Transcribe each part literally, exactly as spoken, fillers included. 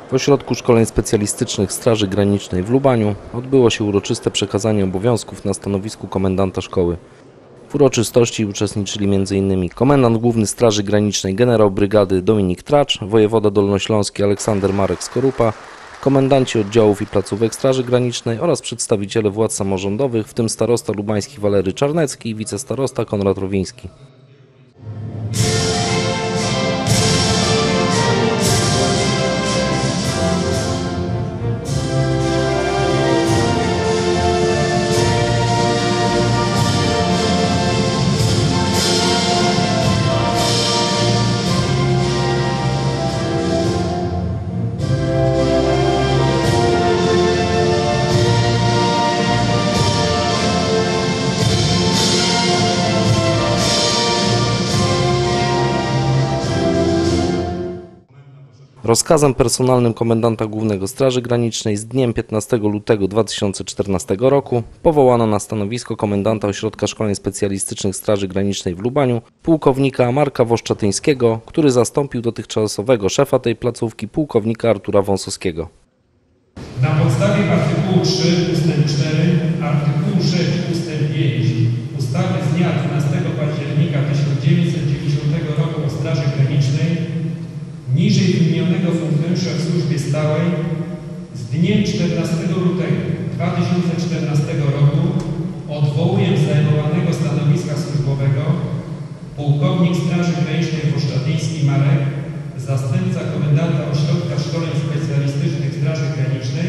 W Ośrodku Szkoleń Specjalistycznych Straży Granicznej w Lubaniu odbyło się uroczyste przekazanie obowiązków na stanowisku komendanta szkoły. W uroczystości uczestniczyli między innymi komendant główny Straży Granicznej generał brygady Dominik Tracz, wojewoda dolnośląski Aleksander Marek Skorupa, komendanci oddziałów i placówek Straży Granicznej oraz przedstawiciele władz samorządowych, w tym starosta lubański Walery Czarnecki i wicestarosta Konrad Rowiński. Rozkazem personalnym komendanta głównego Straży Granicznej z dniem piętnastego lutego dwa tysiące czternastego roku powołano na stanowisko komendanta Ośrodka Szkoleń Specjalistycznych Straży Granicznej w Lubaniu pułkownika Marka Woszczatyńskiego, który zastąpił dotychczasowego szefa tej placówki pułkownika Artura Wąsowskiego. Na podstawie artykułu trzy ustęp cztery, artykułu sześć ustęp pięć ustawy z dnia dwunastego października tysiąc dziewięćset dziewięćdziesiątego roku o Straży Granicznej niżej wymienionego funkcjonariusza w służbie stałej z dniem czternastego lutego dwa tysiące czternastego roku odwołuję z zajmowanego stanowiska służbowego pułkownik Straży Granicznej Woszczatyński Marek, zastępca komendanta Ośrodka Szkoleń Specjalistycznych Straży Granicznej,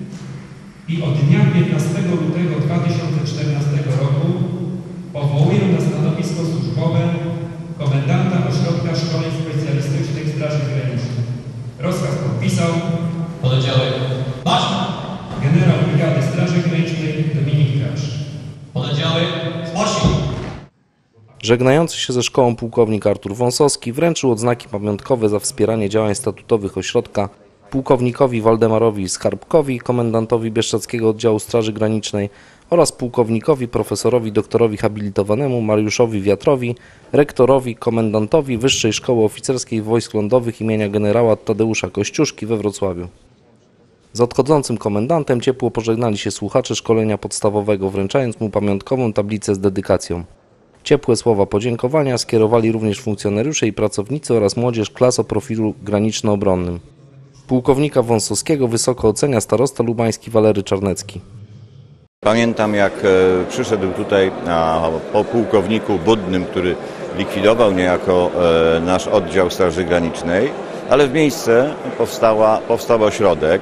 i od dnia piętnastego lutego dwa tysiące czternastego roku powołuję na stanowisko służbowe komendanta Ośrodka Szkoleń Specjalistycznych Straży Granicznej. Rozkaz podpisał Pododdziały marsz! generał brygady Straży Granicznej Dominik Tracz. Pododdziały marsz! Żegnający się ze szkołą pułkownik Artur Wąsowski wręczył odznaki pamiątkowe za wspieranie działań statutowych ośrodka pułkownikowi Waldemarowi Skarbkowi, komendantowi Bieszczadzkiego Oddziału Straży Granicznej oraz pułkownikowi profesorowi doktorowi habilitowanemu Mariuszowi Wiatrowi, rektorowi, komendantowi Wyższej Szkoły Oficerskiej Wojsk Lądowych imienia generała Tadeusza Kościuszki we Wrocławiu. Z odchodzącym komendantem ciepło pożegnali się słuchacze szkolenia podstawowego, wręczając mu pamiątkową tablicę z dedykacją. Ciepłe słowa podziękowania skierowali również funkcjonariusze i pracownicy oraz młodzież klas o profilu graniczno-obronnym. Pułkownika Wąsowskiego wysoko ocenia starosta lubański Walery Czarnecki. Pamiętam, jak przyszedł tutaj po pułkowniku Budnym, który likwidował niejako nasz oddział Straży Granicznej, ale w miejsce powstała, powstał ośrodek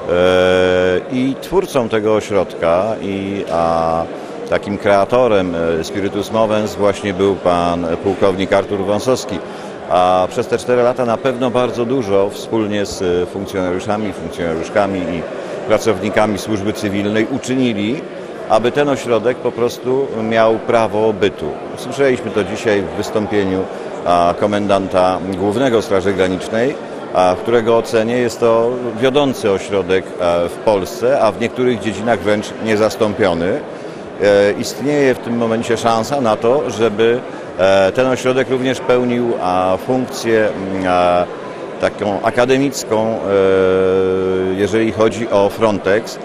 i twórcą tego ośrodka i a takim kreatorem Spiritus Movens właśnie był pan pułkownik Artur Wąsowski. A przez te cztery lata na pewno bardzo dużo wspólnie z funkcjonariuszami, funkcjonariuszkami i pracownikami służby cywilnej uczynili, aby ten ośrodek po prostu miał prawo bytu. Słyszeliśmy to dzisiaj w wystąpieniu komendanta głównego Straży Granicznej, w którego ocenie jest to wiodący ośrodek w Polsce, a w niektórych dziedzinach wręcz niezastąpiony. Istnieje w tym momencie szansa na to, żeby ten ośrodek również pełnił funkcję taką akademicką, jeżeli chodzi o Frontex.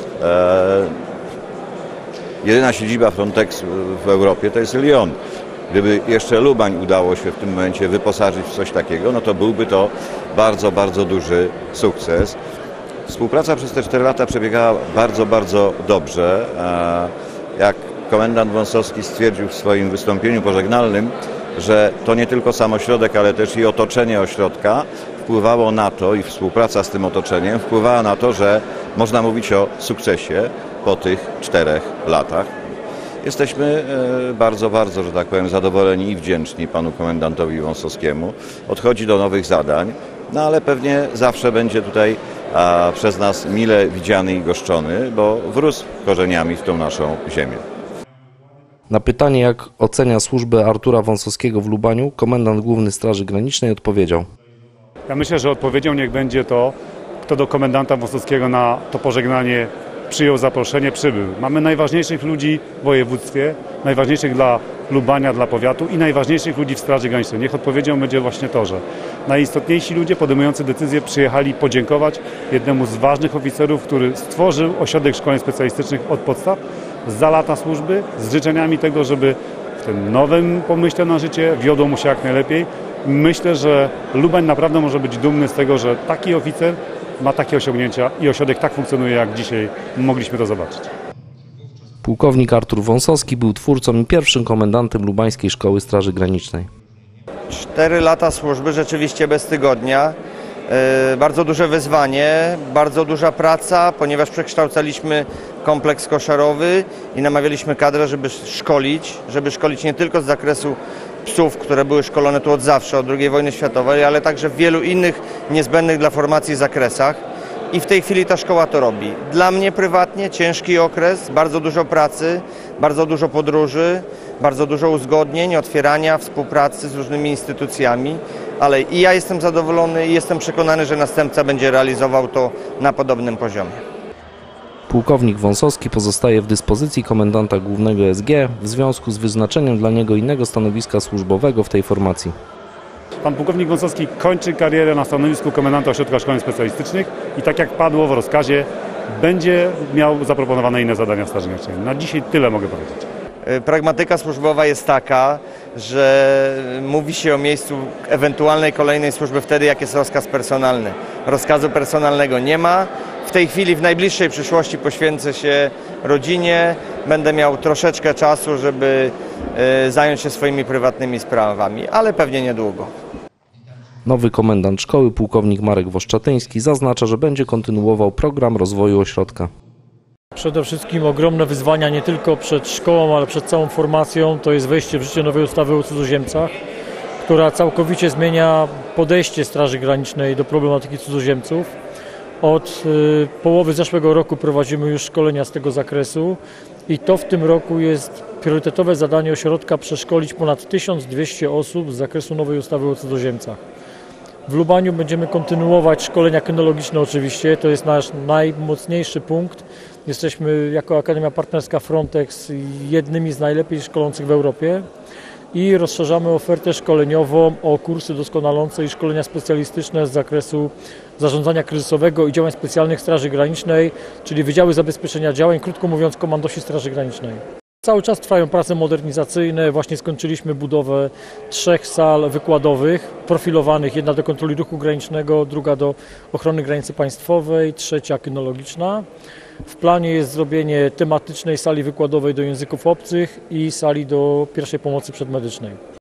Jedyna siedziba Frontexu w Europie to jest Lyon. Gdyby jeszcze Lubań udało się w tym momencie wyposażyć w coś takiego, no to byłby to bardzo, bardzo duży sukces. Współpraca przez te cztery lata przebiegała bardzo, bardzo dobrze. Jak komendant Wąsowski stwierdził w swoim wystąpieniu pożegnalnym, że to nie tylko sam ośrodek, ale też i otoczenie ośrodka wpływało na to i współpraca z tym otoczeniem wpływała na to, że można mówić o sukcesie po tych czterech latach. Jesteśmy bardzo, bardzo, że tak powiem, zadowoleni i wdzięczni panu komendantowi Wąsowskiemu. Odchodzi do nowych zadań, no ale pewnie zawsze będzie tutaj a, przez nas mile widziany i goszczony, bo wrósł korzeniami w tą naszą ziemię. Na pytanie, jak ocenia służbę Artura Wąsowskiego w Lubaniu, komendant główny Straży Granicznej odpowiedział: Ja myślę, że odpowiedzią niech będzie to, kto do komendanta Wąsowskiego na to pożegnanie przyjął zaproszenie, przybył. Mamy najważniejszych ludzi w województwie, najważniejszych dla Lubania, dla powiatu i najważniejszych ludzi w Straży Granicznej. Niech odpowiedzią będzie właśnie to, że najistotniejsi ludzie podejmujący decyzje przyjechali podziękować jednemu z ważnych oficerów, który stworzył ośrodek szkoleń specjalistycznych od podstaw za lata służby, z życzeniami tego, żeby w tym nowym pomyśle na życie wiodło mu się jak najlepiej. Myślę, że Lubań naprawdę może być dumny z tego, że taki oficer ma takie osiągnięcia i ośrodek tak funkcjonuje, jak dzisiaj mogliśmy to zobaczyć. Pułkownik Artur Wąsowski był twórcą i pierwszym komendantem Lubańskiej Szkoły Straży Granicznej. Cztery lata służby, rzeczywiście bez tygodnia. Yy, bardzo duże wyzwanie, bardzo duża praca, ponieważ przekształcaliśmy kompleks koszarowy i namawialiśmy kadrę, żeby szkolić, żeby szkolić nie tylko z zakresu psów, które były szkolone tu od zawsze, od drugiej wojny światowej, ale także w wielu innych niezbędnych dla formacji zakresach. I w tej chwili ta szkoła to robi. Dla mnie prywatnie ciężki okres, bardzo dużo pracy, bardzo dużo podróży, bardzo dużo uzgodnień, otwierania, współpracy z różnymi instytucjami, ale i ja jestem zadowolony i jestem przekonany, że następca będzie realizował to na podobnym poziomie. Pułkownik Wąsowski pozostaje w dyspozycji komendanta głównego S G w związku z wyznaczeniem dla niego innego stanowiska służbowego w tej formacji. Pan pułkownik Wąsowski kończy karierę na stanowisku komendanta Ośrodka Szkoleń Specjalistycznych i tak jak padło w rozkazie, będzie miał zaproponowane inne zadania w Straży Granicznej. Na dzisiaj tyle mogę powiedzieć. Pragmatyka służbowa jest taka, że mówi się o miejscu ewentualnej kolejnej służby wtedy, jak jest rozkaz personalny. Rozkazu personalnego nie ma. W tej chwili, w najbliższej przyszłości poświęcę się rodzinie. Będę miał troszeczkę czasu, żeby zająć się swoimi prywatnymi sprawami, ale pewnie niedługo. Nowy komendant szkoły, pułkownik Marek Woszczatyński, zaznacza, że będzie kontynuował program rozwoju ośrodka. Przede wszystkim ogromne wyzwania nie tylko przed szkołą, ale przed całą formacją to jest wejście w życie nowej ustawy o cudzoziemcach, która całkowicie zmienia podejście Straży Granicznej do problematyki cudzoziemców. Od y, połowy zeszłego roku prowadzimy już szkolenia z tego zakresu i to w tym roku jest priorytetowe zadanie ośrodka przeszkolić ponad tysiąc dwieście osób z zakresu nowej ustawy o cudzoziemcach. W Lubaniu będziemy kontynuować szkolenia kynologiczne oczywiście, to jest nasz najmocniejszy punkt. Jesteśmy jako Akademia Partnerska Frontex jednymi z najlepiej szkolących w Europie i rozszerzamy ofertę szkoleniową o kursy doskonalące i szkolenia specjalistyczne z zakresu zarządzania kryzysowego i działań specjalnych Straży Granicznej, czyli Wydziały Zabezpieczenia Działań, krótko mówiąc Komandosi Straży Granicznej. Cały czas trwają prace modernizacyjne, właśnie skończyliśmy budowę trzech sal wykładowych, profilowanych, jedna do kontroli ruchu granicznego, druga do ochrony granicy państwowej, trzecia kynologiczna. W planie jest zrobienie tematycznej sali wykładowej do języków obcych i sali do pierwszej pomocy przedmedycznej.